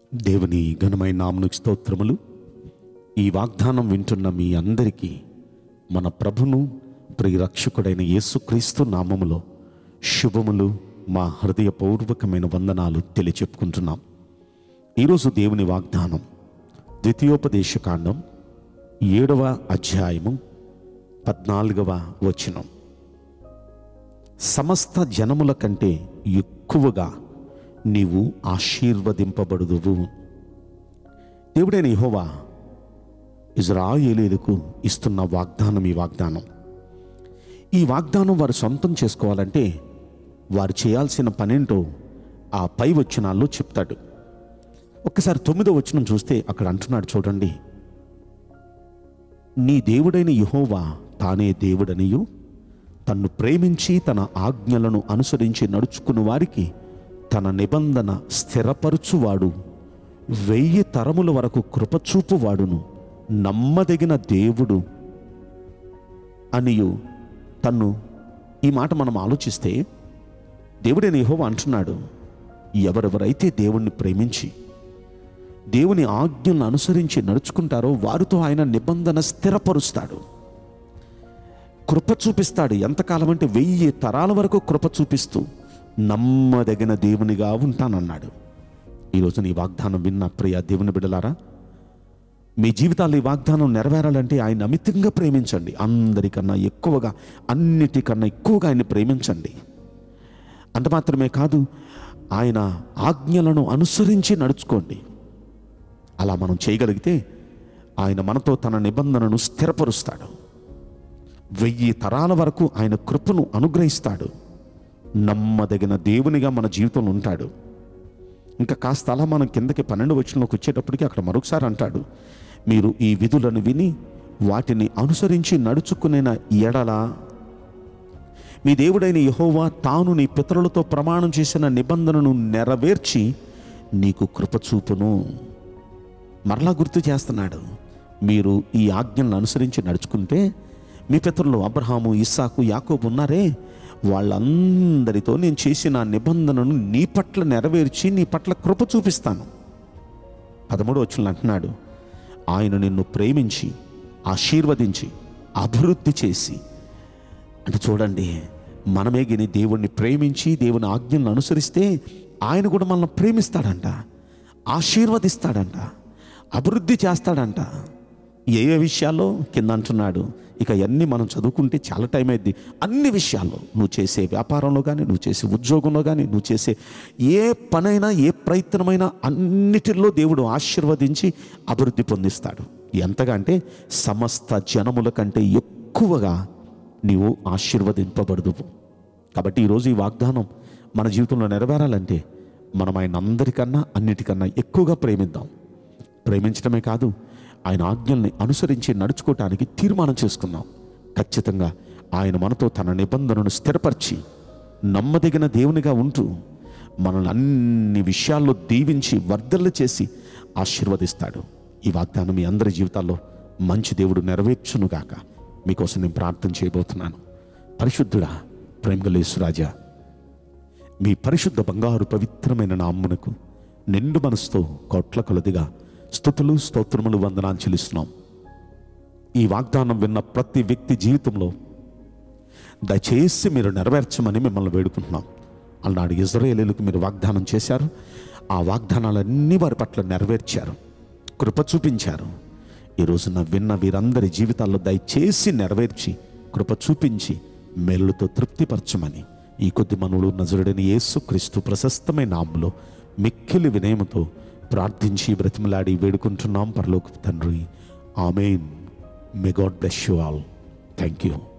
దేవుని ఘనమైన నామమునకు స్తోత్రములు. ఈ వాగ్దానం వింటున్న మీ అందరికీ మన ప్రభును ప్రియరక్షకుడైన యేసుక్రీస్తు నామములో శుభములు, మా హృదయపూర్వకమైన వందనాలు తెలియచెప్పుకుంటున్నాం. ఈరోజు దేవుని వాగ్దానం ద్వితీయోపదేశకాండం 7వ అధ్యాయము 14వ వచనం. సమస్త జనముల కంటే ఎక్కువగా నీవు ఆశీర్వదింపబడుదువు. దేవుడైన యెహోవా ఇజ్రాయేలీయులకు ఇస్తున్న వాగ్దానం ఈ వాగ్దానం వారు సొంతం చేసుకోవాలంటే వారు చేయాల్సిన పనేంటో ఆ పై వచనాల్లో చెప్తాడు. ఒక్కసారి 9వ వచనం చూస్తే అక్కడ అంటున్నాడు, చూడండి, నీ దేవుడైన యెహోవా తానే దేవుడనియు తన్ను ప్రేమించి తన ఆజ్ఞలను అనుసరించి నడుచుకుని వారికి తన నిబంధన స్థిరపరచువాడు, 1000 తరముల వరకు కృపచూపువాడును, నమ్మదగిన దేవుడు అనియు తన్ను. ఈ మాట మనం ఆలోచిస్తే దేవుడైన యెహోవా అంటున్నాడు, ఎవరెవరైతే దేవుణ్ణి ప్రేమించి దేవుని ఆజ్ఞలను అనుసరించి నడుచుకుంటారో వారితో ఆయన నిబంధన స్థిరపరుస్తాడు, కృప చూపిస్తాడు. ఎంతకాలం అంటే 1000 తరాల వరకు కృప చూపిస్తూ నమ్మదగిన దేవునిగా ఉంటానన్నాడు. ఈరోజు నీ వాగ్దానం విన్న ప్రియ దేవుని బిడ్డలారా, మీ జీవితాల్లో ఈ వాగ్దానం నెరవేరాలంటే ఆయన అమితంగా ప్రేమించండి. అందరికన్నా ఎక్కువగా, అన్నిటికన్నా ఎక్కువగా ఆయన్ని ప్రేమించండి. అంత మాత్రమే కాదు, ఆయన ఆజ్ఞలను అనుసరించి నడుచుకోండి. అలా మనం చేయగలిగితే ఆయన మనతో తన నిబంధనను స్థిరపరుస్తాడు. 1000 తరాల వరకు ఆయన కృపను అనుగ్రహిస్తాడు. నమ్మదగిన దేవునిగా మన జీవితంలో ఉంటాడు. ఇంకా కాస్త అలా మనం కిందకి 12వ వచనంలోకి వచ్చేటప్పటికి అక్కడ మరొకసారి అంటాడు, మీరు ఈ విధులను విని వాటిని అనుసరించి నడుచుకునే ఎడల మీ దేవుడైన యెహోవా తాను నీ పితరులతో ప్రమాణం చేసిన నిబంధనను నెరవేర్చి నీకు కృప చూపును. మరలా గుర్తు చేస్తున్నాడు, మీరు ఈ ఆజ్ఞలను అనుసరించి నడుచుకుంటే మీ పితరులు అబ్రహాము, ఇస్సాకు, యాకోబు ఉన్నారే, వాళ్ళందరితో నేను చేసిన నిబంధనను నీ పట్ల నెరవేర్చి నీ పట్ల కృప చూపిస్తాను. 13వ వచనంలో అంటున్నాడు, ఆయన నిన్ను ప్రేమించి ఆశీర్వదించి అభివృద్ధి చేసి. అంటే చూడండి, మనమే గిని దేవుణ్ణి ప్రేమించి దేవుని ఆజ్ఞలను అనుసరిస్తే ఆయన కూడా మనల్ని ప్రేమిస్తాడంట, ఆశీర్వదిస్తాడంట, అభివృద్ధి చేస్తాడంట. ఏ విషయాల్లో కింద అంటున్నాడు. ఇక అన్నీ మనం చదువుకుంటే చాలా టైం అయింది. అన్ని విషయాల్లో, నువ్వు చేసే వ్యాపారంలో కానీ, నువ్వు చేసే ఉద్యోగంలో కానీ, నువ్వు చేసే ఏ పనైనా, ఏ ప్రయత్నమైనా అన్నిటిలో దేవుడు ఆశీర్వదించి అభివృద్ధి పొందిస్తాడు. ఎంతగా అంటే సమస్త జనముల కంటే ఎక్కువగా నీవు ఆశీర్వదింపబడుదువు. కాబట్టి ఈరోజు ఈ వాగ్దానం మన జీవితంలో నెరవేరాలంటే మనం ఆయన అందరికన్నా, అన్నిటికన్నా ఎక్కువగా ప్రేమిద్దాం. ప్రేమించడమే కాదు, ఆయన ఆజ్ఞల్ని అనుసరించి నడుచుకోవటానికి తీర్మానం చేసుకుందాం. ఖచ్చితంగా ఆయన మనతో తన నిబంధనను స్థిరపరిచి నమ్మదగిన దేవునిగా ఉంటూ మనల్ని అన్ని విషయాల్లో దీవించి వర్ధలు చేసి ఆశీర్వదిస్తాడు. ఈ వాగ్దానం మీ అందరి జీవితాల్లో మంచి దేవుడు నెరవేర్చునుగాక. మీకోసం నేను ప్రార్థన చేయబోతున్నాను. పరిశుద్ధుడా, ప్రేమగల యేసురాజా, మీ పరిశుద్ధ బంగారు పవిత్రమైన నామమునకు నిండు మనసుతో కోట్ల కొలదిగా స్తుతులు, స్తోత్రములు, వందనాలు చెల్లిస్తున్నాం. ఈ వాగ్దానం విన్న ప్రతి వ్యక్తి జీవితంలో దయచేసి మీరు నెరవేర్చమని మిమ్మల్ని వేడుకుంటున్నాం. అలనాడు ఇజ్రాయేలీయులకు మీరు వాగ్దానం చేశారు. ఆ వాగ్దానాలన్నీ వారి పట్ల నెరవేర్చారు, కృప చూపించారు. ఈరోజున విన్న వీరందరి జీవితాల్లో దయచేసి నెరవేర్చి కృప చూపించి మేలుతో తృప్తిపరచమని ఈ కొద్ది మనవులు నజరుడైన యేసుక్రీస్తు ప్రశస్తమైన నామములో మిక్కిలి వినయముతో ప్రార్థించి బ్రతిమలాడి వేడుకుంటున్నాం పరలోకపు తండ్రి. ఆమేన్. May god bless you all. Thank you.